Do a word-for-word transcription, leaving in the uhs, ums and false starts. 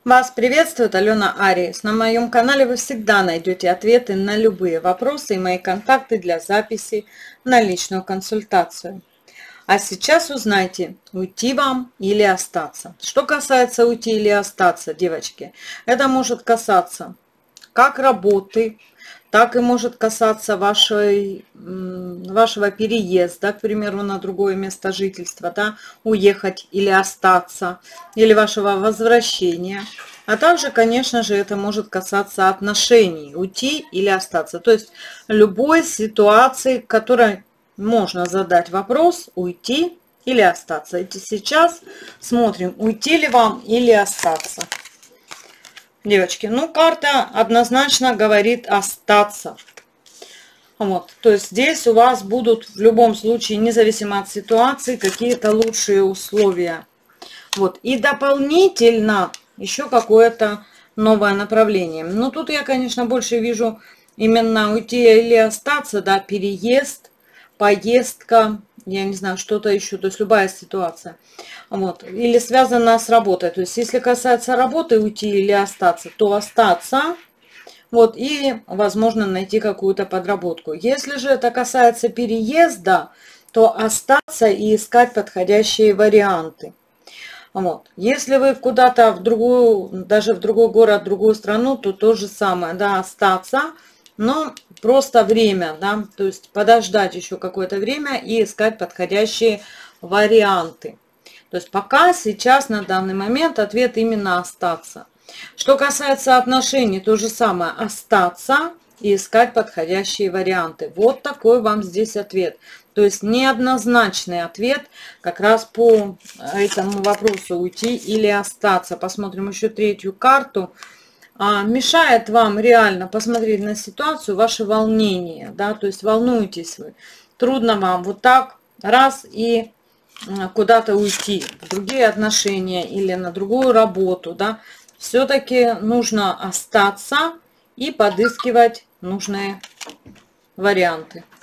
Вас приветствует Алена Ариес. На моем канале вы всегда найдете ответы на любые вопросы и мои контакты для записи на личную консультацию. А сейчас узнайте, уйти вам или остаться. Что касается уйти или остаться, девочки, это может касаться как работы, так и может касаться вашей, вашего переезда, к примеру, на другое место жительства, да, уехать или остаться, или вашего возвращения. А также, конечно же, это может касаться отношений, уйти или остаться. То есть любой ситуации, в которой можно задать вопрос, уйти или остаться. И сейчас смотрим, уйти ли вам или остаться. Девочки, ну карта однозначно говорит остаться. Вот, то есть здесь у вас будут в любом случае, независимо от ситуации, какие-то лучшие условия. Вот, и дополнительно еще какое-то новое направление. Но тут я, конечно, больше вижу именно уйти или остаться, да, переезд, поездка, я не знаю, что-то еще, то есть любая ситуация. Вот. Или связано с работой. То есть если касается работы, уйти или остаться, то остаться. Вот, и, возможно, найти какую-то подработку. Если же это касается переезда, то остаться и искать подходящие варианты. Вот. Если вы куда-то в другую, даже в другой город, в другую страну, то то же самое, да, остаться. Но просто время, да, то есть подождать еще какое-то время и искать подходящие варианты. То есть пока сейчас на данный момент ответ именно остаться. Что касается отношений, то же самое, остаться и искать подходящие варианты. Вот такой вам здесь ответ. То есть неоднозначный ответ как раз по этому вопросу, уйти или остаться. Посмотрим еще третью карту. А, мешает вам реально посмотреть на ситуацию ваше волнение, да, то есть волнуетесь вы, трудно вам вот так раз и куда-то уйти в другие отношения или на другую работу, да, все-таки нужно остаться и подыскивать нужные варианты.